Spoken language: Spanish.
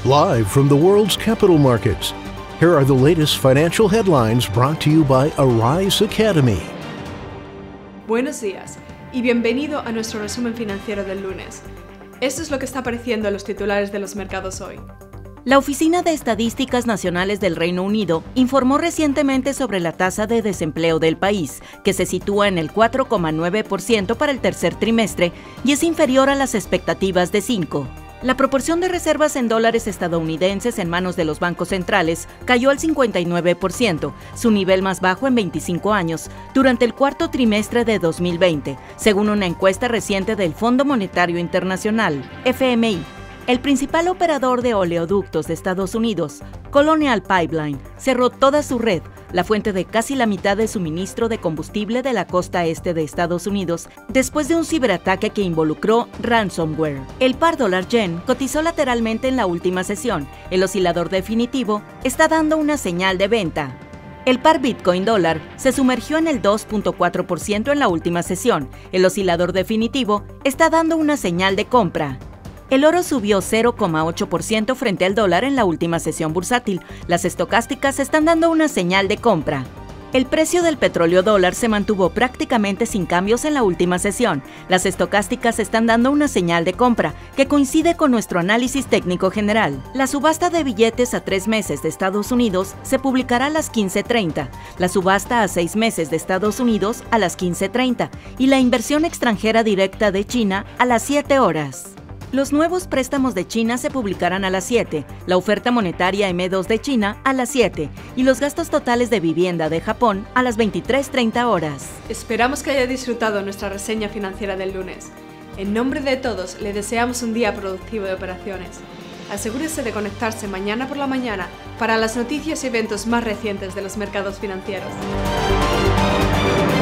Live from the world's capital markets, here are the latest financial headlines brought to you by Arise Academy. Buenos días y bienvenido a nuestro resumen financiero del lunes. Esto es lo que está apareciendo en los titulares de los mercados hoy. La Oficina de Estadísticas Nacionales del Reino Unido informó recientemente sobre la tasa de desempleo del país, que se sitúa en el 4,9% para el tercer trimestre y es inferior a las expectativas de 5%. La proporción de reservas en dólares estadounidenses en manos de los bancos centrales cayó al 59%, su nivel más bajo en 25 años, durante el cuarto trimestre de 2020, según una encuesta reciente del Fondo Monetario Internacional, FMI. El principal operador de oleoductos de Estados Unidos, Colonial Pipeline, cerró toda su red, la fuente de casi la mitad de suministro de combustible de la costa este de Estados Unidos, después de un ciberataque que involucró ransomware. El par dólar-yen cotizó lateralmente en la última sesión. El oscilador definitivo está dando una señal de venta. El par Bitcoin-dólar se sumergió en el 2.4% en la última sesión. El oscilador definitivo está dando una señal de compra. El oro subió 0,8% frente al dólar en la última sesión bursátil. Las estocásticas están dando una señal de compra. El precio del petróleo dólar se mantuvo prácticamente sin cambios en la última sesión. Las estocásticas están dando una señal de compra, que coincide con nuestro análisis técnico general. La subasta de billetes a 3 meses de Estados Unidos se publicará a las 15:30, la subasta a 6 meses de Estados Unidos a las 15:30 y la inversión extranjera directa de China a las 7 horas. Los nuevos préstamos de China se publicarán a las 7, la oferta monetaria M2 de China a las 7 y los gastos totales de vivienda de Japón a las 23:30 horas. Esperamos que haya disfrutado nuestra reseña financiera del lunes. En nombre de todos, le deseamos un día productivo de operaciones. Asegúrese de conectarse mañana por la mañana para las noticias y eventos más recientes de los mercados financieros.